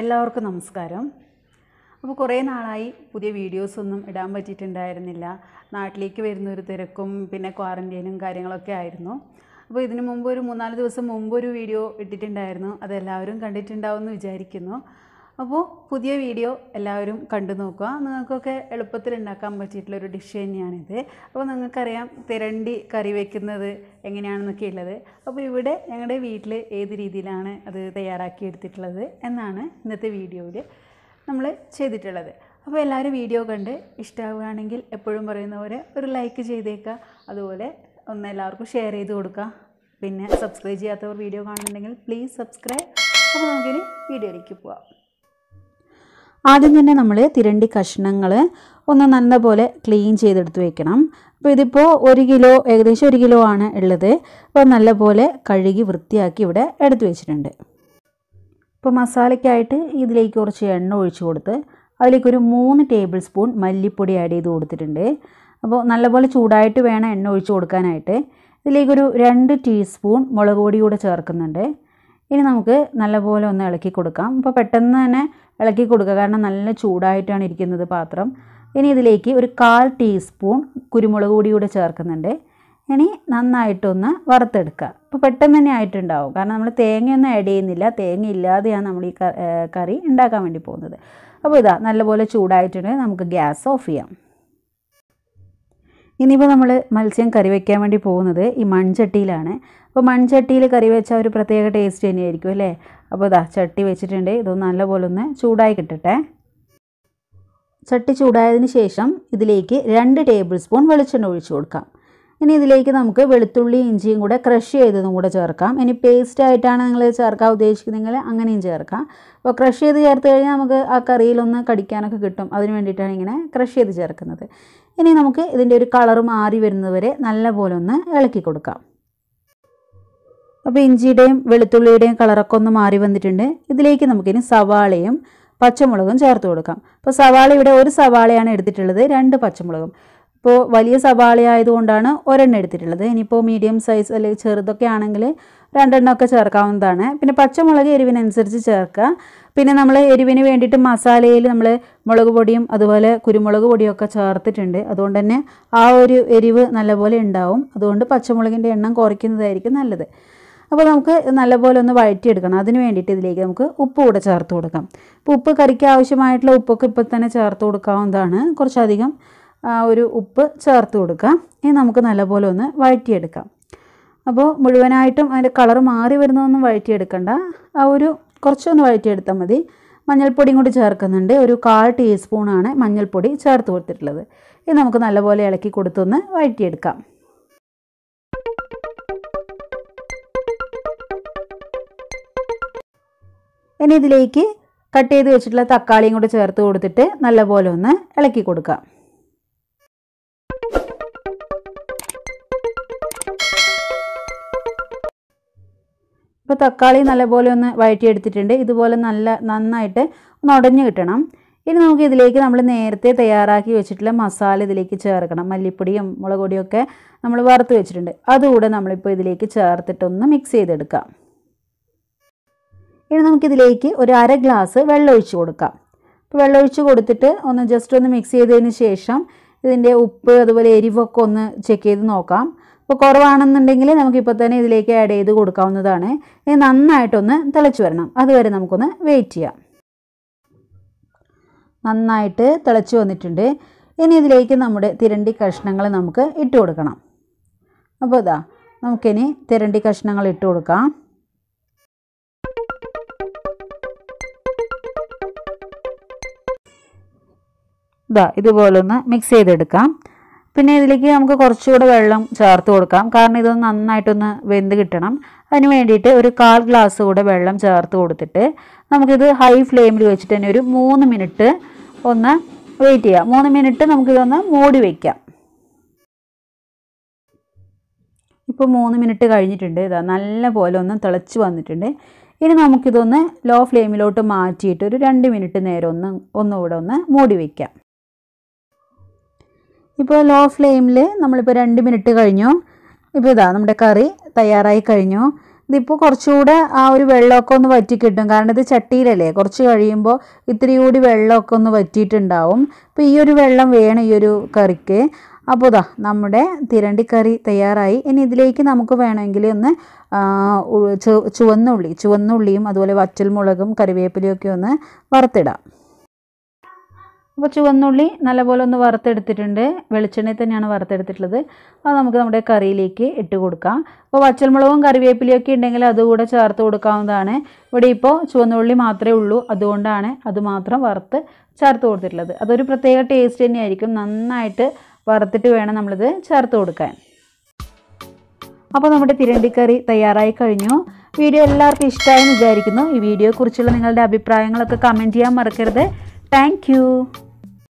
എല്ലാവർക്കും നമസ്കാരം. അപ്പോൾ കുറേ നാളായി പുതിയ വീഡിയോസൊന്നും ഇടാൻ പറ്റിയിട്ടുണ്ടായിരുന്നില്ല. നാട്ടിലേക്ക് വരുന്നൊരു തിരക്കും പിന്നെ ക്വാറൻറ്റൈനും കാര്യങ്ങളൊക്കെ ആയിരുന്നു. അപ്പോൾ ഇതിനു മുമ്പ് ഒരു 3-4 ദിവസം മുമ്പ് ഒരു വീഡിയോ ഇട്ടിട്ടുണ്ടായിരുന്നു. അതെല്ലാവരും കണ്ടിട്ടുണ്ടാവുമെന്ന് വിചാരിക്കുന്നു. അപ്പോൾ പുതിയ വീഡിയോ എല്ലാവരും കണ്ടു നോക്കുക. നിങ്ങൾക്കൊക്കെ എളുപ്പത്തിൽ ഉണ്ടാക്കാൻ പറ്റിയിട്ടുള്ളൊരു ഡിഷ് തന്നെയാണിത്. അപ്പോൾ നിങ്ങൾക്കറിയാം തിരണ്ടി കറി വയ്ക്കുന്നത് എങ്ങനെയാണെന്നൊക്കെ ഉള്ളത്. അപ്പോൾ ഇവിടെ ഞങ്ങളുടെ വീട്ടിൽ ഏത് രീതിയിലാണ് അത് തയ്യാറാക്കി എടുത്തിട്ടുള്ളത് എന്നാണ് ഇന്നത്തെ വീഡിയോയിൽ നമ്മൾ ചെയ്തിട്ടുള്ളത്. അപ്പോൾ എല്ലാവരും വീഡിയോ കണ്ട് ഇഷ്ടമാവുകയാണെങ്കിൽ എപ്പോഴും പറയുന്ന പോലെ ഒരു ലൈക്ക് ചെയ്തേക്കുക. അതുപോലെ ഒന്ന് എല്ലാവർക്കും ഷെയർ ചെയ്ത് കൊടുക്കുക. പിന്നെ സബ്സ്ക്രൈബ് ചെയ്യാത്തവർ വീഡിയോ കാണുന്നുണ്ടെങ്കിൽ പ്ലീസ് സബ്സ്ക്രൈബ്. അപ്പോൾ നമുക്കിനി വീഡിയോയിലേക്ക് പോവാം. ആദ്യം തന്നെ നമ്മൾ തിരണ്ടി കഷ്ണങ്ങൾ ഒന്ന് നല്ലപോലെ ക്ലീൻ ചെയ്തെടുത്ത് വെക്കണം. അപ്പോൾ ഇതിപ്പോൾ 1 കിലോ ഏകദേശം 1 കിലോ ആണ് ഉള്ളത്. അപ്പോൾ നല്ലപോലെ കഴുകി വൃത്തിയാക്കി ഇവിടെ എടുത്തു വെച്ചിട്ടുണ്ട്. ഇപ്പോൾ മസാലയ്ക്കായിട്ട് ഇതിലേക്ക് കുറച്ച് എണ്ണ ഒഴിച്ച് കൊടുത്ത് അതിലേക്കൊരു 3 ടേബിൾ സ്പൂൺ മല്ലിപ്പൊടി ആഡ് ചെയ്ത് കൊടുത്തിട്ടുണ്ട്. അപ്പോൾ നല്ലപോലെ ചൂടായിട്ട് വേണം എണ്ണ ഒഴിച്ച് കൊടുക്കാനായിട്ട്. ഇതിലേക്കൊരു 2 ടീസ്പൂൺ മുളക് പൊടി കൂടെ ചേർക്കുന്നുണ്ട്. ഇനി നമുക്ക് നല്ലപോലെ ഒന്ന് ഇളക്കി കൊടുക്കാം. അപ്പോൾ പെട്ടെന്ന് തന്നെ ഇളക്കി കൊടുക്കുക, കാരണം നല്ല ചൂടായിട്ടാണ് ഇരിക്കുന്നത് പാത്രം. ഇനി ഇതിലേക്ക് ഒരു 1/4 ടീസ്പൂൺ കുരുമുളക് പൊടി കൂടെ ചേർക്കുന്നുണ്ട്. ഇനി നന്നായിട്ടൊന്ന് വറുത്തെടുക്കുക. അപ്പോൾ പെട്ടെന്ന് തന്നെ ആയിട്ടുണ്ടാവും, കാരണം നമ്മൾ തേങ്ങയൊന്നും ആഡ് ചെയ്യുന്നില്ല. തേങ്ങ ഇല്ലാതെയാണ് നമ്മൾ ഈ കറി ഉണ്ടാക്കാൻ വേണ്ടി പോകുന്നത്. അപ്പോൾ ഇതാ നല്ലപോലെ ചൂടായിട്ടുണ്ട്. നമുക്ക് ഗ്യാസ് ഓഫ് ചെയ്യാം. ഇനിയിപ്പോൾ നമ്മൾ മത്സ്യം കറി വയ്ക്കാൻ വേണ്ടി പോകുന്നത് ഈ മൺചട്ടിയിലാണ്. അപ്പോൾ മൺചട്ടിയിൽ കറി വെച്ചാൽ ഒരു പ്രത്യേക ടേസ്റ്റ് തന്നെയായിരിക്കും അല്ലേ. അപ്പോൾ ഇതാ ചട്ടി വെച്ചിട്ടുണ്ട്. ഇതൊന്ന് നല്ലപോലെ ഒന്ന് ചൂടായി കിട്ടട്ടെ. ചട്ടി ചൂടായതിന് ശേഷം ഇതിലേക്ക് 2 ടേബിൾ സ്പൂൺ വെളിച്ചെണ്ണ ഒഴിച്ച് കൊടുക്കാം. ഇനി ഇതിലേക്ക് നമുക്ക് വെളുത്തുള്ളി ഇഞ്ചിയും കൂടെ ക്രഷ് ചെയ്തതും കൂടെ ചേർക്കാം. ഇനി പേസ്റ്റ് ആയിട്ടാണ് നിങ്ങൾ ചേർക്കാൻ ഉദ്ദേശിക്കുന്നതെങ്കിൽ അങ്ങനെയും ചേർക്കാം. അപ്പോൾ ക്രഷ് ചെയ്ത് ചേർത്ത് കഴിഞ്ഞാൽ നമുക്ക് ആ കറിയിലൊന്ന് കടിക്കാനൊക്കെ കിട്ടും. അതിന് വേണ്ടിയിട്ടാണ് ഇങ്ങനെ ക്രഷ് ചെയ്ത് ചേർക്കുന്നത്. ഇനി നമുക്ക് ഇതിൻ്റെ ഒരു കളർ മാറി വരുന്നതുവരെ നല്ലപോലെ ഒന്ന് ഇളക്കി കൊടുക്കാം. അപ്പോൾ ഇഞ്ചിയുടെയും വെളുത്തുള്ളിയുടെയും കളറൊക്കെ ഒന്ന് മാറി വന്നിട്ടുണ്ട്. ഇതിലേക്ക് നമുക്കിനി സവാളയും പച്ചമുളകും ചേർത്ത് കൊടുക്കാം. അപ്പോൾ സവാള ഇവിടെ 1 സവാളയാണ് എടുത്തിട്ടുള്ളത്, 2 പച്ചമുളകും. ഇപ്പോൾ വലിയ സവാള ആയതുകൊണ്ടാണ് ഒരെണ്ണം എടുത്തിട്ടുള്ളത്. ഇനിയിപ്പോൾ മീഡിയം സൈസ് അല്ലെങ്കിൽ ചെറുതൊക്കെ ആണെങ്കിൽ 2 എണ്ണമൊക്കെ ചേർക്കാവുന്നതാണ്. പിന്നെ പച്ചമുളക് എരിവിനനുസരിച്ച് ചേർക്കുക. പിന്നെ നമ്മൾ എരിവിന് വേണ്ടിയിട്ട് മസാലയിൽ നമ്മൾ മുളക് പൊടിയും അതുപോലെ കുരുമുളക് പൊടിയൊക്കെ ചേർത്തിട്ടുണ്ട്. അതുകൊണ്ട് തന്നെ ആ ഒരു എരിവ് നല്ലപോലെ ഉണ്ടാവും. അതുകൊണ്ട് പച്ചമുളകിൻ്റെ എണ്ണം കുറയ്ക്കുന്നതായിരിക്കും നല്ലത്. അപ്പോൾ നമുക്ക് നല്ലപോലെ ഒന്ന് വഴറ്റിയെടുക്കണം. അതിന് വേണ്ടിയിട്ട് ഇതിലേക്ക് നമുക്ക് ഉപ്പ് കൂടെ ചേർത്ത് കൊടുക്കാം. അപ്പോൾ ഉപ്പ് കറിക്ക് ആവശ്യമായിട്ടുള്ള ഉപ്പൊക്കെ ഇപ്പോൾ തന്നെ ചേർത്ത് കൊടുക്കാവുന്നതാണ്. കുറച്ചധികം ഒരു ഉപ്പ് ചേർത്ത് കൊടുക്കാം. ഇനി നമുക്ക് നല്ലപോലെ ഒന്ന് വഴറ്റിയെടുക്കാം. അപ്പോൾ മുഴുവനായിട്ടും അതിൻ്റെ കളർ മാറി വരുന്നതൊന്നും വഴറ്റിയെടുക്കണ്ട. ആ ഒരു കുറച്ചൊന്ന് വഴറ്റിയെടുത്താൽ മതി. മഞ്ഞൾപ്പൊടിയും കൂടി ചേർക്കുന്നുണ്ട്. ഒരു 1/4 ടീസ്പൂണാണ് മഞ്ഞൾപ്പൊടി ചേർത്ത് കൊടുത്തിട്ടുള്ളത്. ഇത് നമുക്ക് നല്ലപോലെ ഇളക്കി കൊടുത്തൊന്ന് വഴറ്റിയെടുക്കാം. ഇനി ഇതിലേക്ക് കട്ട് ചെയ്ത് വെച്ചിട്ടുള്ള തക്കാളിയും കൂടി ചേർത്ത് കൊടുത്തിട്ട് നല്ലപോലെ ഒന്ന് ഇളക്കി കൊടുക്കാം. ഇപ്പോൾ തക്കാളി നല്ലപോലെ ഒന്ന് വഴറ്റിയെടുത്തിട്ടുണ്ട്. ഇതുപോലെ നന്നായിട്ട് ഒന്ന് ഉടഞ്ഞു കിട്ടണം. ഇനി നമുക്ക് ഇതിലേക്ക് നമ്മൾ നേരത്തെ തയ്യാറാക്കി വെച്ചിട്ടുള്ള മസാല ഇതിലേക്ക് ചേർക്കണം. മല്ലിപ്പൊടിയും മുളക് പൊടിയൊക്കെ നമ്മൾ വറുത്ത് വെച്ചിട്ടുണ്ട്. അതുകൂടെ നമ്മളിപ്പോൾ ഇതിലേക്ക് ചേർത്തിട്ടൊന്ന് മിക്സ് ചെയ്തെടുക്കാം. ഇനി നമുക്കിതിലേക്ക് ഒരു 1/2 ഗ്ലാസ് വെള്ളം ഒഴിച്ച് കൊടുക്കാം. അപ്പോൾ വെള്ളം ഒഴിച്ച് കൊടുത്തിട്ട് ഒന്ന് ജസ്റ്റ് ഒന്ന് മിക്സ് ചെയ്തതിന് ശേഷം ഇതിൻ്റെ ഉപ്പ് അതുപോലെ എരിവൊക്കെ ഒന്ന് ചെക്ക് ചെയ്ത് നോക്കാം. അപ്പോൾ കുറവാണെന്നുണ്ടെങ്കിൽ നമുക്കിപ്പോൾ തന്നെ ഇതിലേക്ക് ആഡ് ചെയ്ത് കൊടുക്കാവുന്നതാണ്. ഇത് നന്നായിട്ടൊന്ന് തിളച്ച് വരണം. അതുവരെ നമുക്കൊന്ന് വെയിറ്റ് ചെയ്യാം. നന്നായിട്ട് തിളച്ച് വന്നിട്ടുണ്ട്. ഇനി ഇതിലേക്ക് നമ്മുടെ തിരണ്ടി കഷ്ണങ്ങൾ നമുക്ക് ഇട്ട് കൊടുക്കണം. അപ്പോൾ ഇതാ നമുക്കിനി തിരണ്ടി കഷ്ണങ്ങൾ ഇട്ട് കൊടുക്കാം. ഇതുപോലൊന്ന് മിക്സ് ചെയ്തെടുക്കാം. പിന്നെ ഇതിലേക്ക് നമുക്ക് കുറച്ചുകൂടെ വെള്ളം ചേർത്ത് കൊടുക്കാം, കാരണം ഇതൊന്ന് നന്നായിട്ടൊന്ന് വെന്ത് കിട്ടണം. അതിന് വേണ്ടിയിട്ട് ഒരു 1/4 ഗ്ലാസ് കൂടെ വെള്ളം ചേർത്ത് കൊടുത്തിട്ട് നമുക്കിത് ഹൈ ഫ്ലെയിമിൽ വെച്ചിട്ട് തന്നെ ഒരു 3 മിനിറ്റ് ഒന്ന് വെയിറ്റ് ചെയ്യാം. 3 മിനിറ്റ് നമുക്കിതൊന്ന് മൂടി വയ്ക്കാം. ഇപ്പോൾ 3 മിനിറ്റ് കഴിഞ്ഞിട്ടുണ്ട്. ഇതാ നല്ല പോലെ ഒന്ന് തിളച്ച് വന്നിട്ടുണ്ട്. ഇനി നമുക്കിതൊന്ന് ലോ ഫ്ലെയിമിലോട്ട് മാറ്റിയിട്ട് ഒരു 2 മിനിറ്റ് നേരം ഒന്നുകൂടെ ഒന്ന് മൂടി വയ്ക്കാം. ഇപ്പോൾ ലോ ഫ്ലെയിമിൽ നമ്മളിപ്പോൾ 2 മിനിറ്റ് കഴിഞ്ഞു. ഇപ്പോൾ ഇതാ നമ്മുടെ കറി തയ്യാറായി കഴിഞ്ഞു. ഇതിപ്പോൾ കുറച്ചുകൂടെ ആ ഒരു വെള്ളമൊക്കെ ഒന്ന് വറ്റി കിട്ടും. കാരണം ഇത് ചട്ടിയിലല്ലേ, കുറച്ച് കഴിയുമ്പോൾ ഇത്തിരി കൂടി വെള്ളമൊക്കെ ഒന്ന് വറ്റിയിട്ടുണ്ടാവും. അപ്പോൾ ഈ ഒരു വെള്ളം വേണം ഈ ഒരു കറിക്ക്. അപ്പോൾ ഇതാ നമ്മുടെ തിരണ്ടിക്കറി തയ്യാറായി. ഇനി ഇതിലേക്ക് നമുക്ക് വേണമെങ്കിൽ ഒന്ന് ചുവന്നുള്ളിയും അതുപോലെ വറ്റൽമുളകും കറിവേപ്പിലയൊക്കെ ഒന്ന് വറുത്തിടാം. അപ്പോൾ ചുവന്നുള്ളി നല്ലപോലെ ഒന്ന് വറുത്തെടുത്തിട്ടുണ്ട്. വെളിച്ചെണ്ണയിൽ തന്നെയാണ് വറുത്തെടുത്തിട്ടുള്ളത്. അത് നമുക്ക് നമ്മുടെ കറിയിലേക്ക് ഇട്ട് കൊടുക്കാം. അപ്പോൾ വറ്റൽമുളകും കറിവേപ്പിലയൊക്കെ ഉണ്ടെങ്കിൽ അതുകൂടെ ചേർത്ത് കൊടുക്കാവുന്നതാണ്. ഇവിടെ ഇപ്പോൾ ചുവന്നുള്ളി മാത്രമേ ഉള്ളൂ, അതുകൊണ്ടാണ് അത് മാത്രം വറുത്ത് ചേർത്ത് കൊടുത്തിട്ടുള്ളത്. അതൊരു പ്രത്യേക ടേസ്റ്റ് തന്നെയായിരിക്കും. നന്നായിട്ട് വറുത്തിട്ട് വേണം നമ്മളിത് ചേർത്ത് കൊടുക്കാൻ. അപ്പോൾ നമ്മുടെ തിരണ്ടിക്കറി തയ്യാറായി കഴിഞ്ഞു. വീഡിയോ എല്ലാവർക്കും ഇഷ്ടമായെന്ന് വിചാരിക്കുന്നു. ഈ വീഡിയോയെക്കുറിച്ചുള്ള നിങ്ങളുടെ അഭിപ്രായങ്ങളൊക്കെ കമൻറ്റ് ചെയ്യാൻ മറക്കരുത്. Thank U.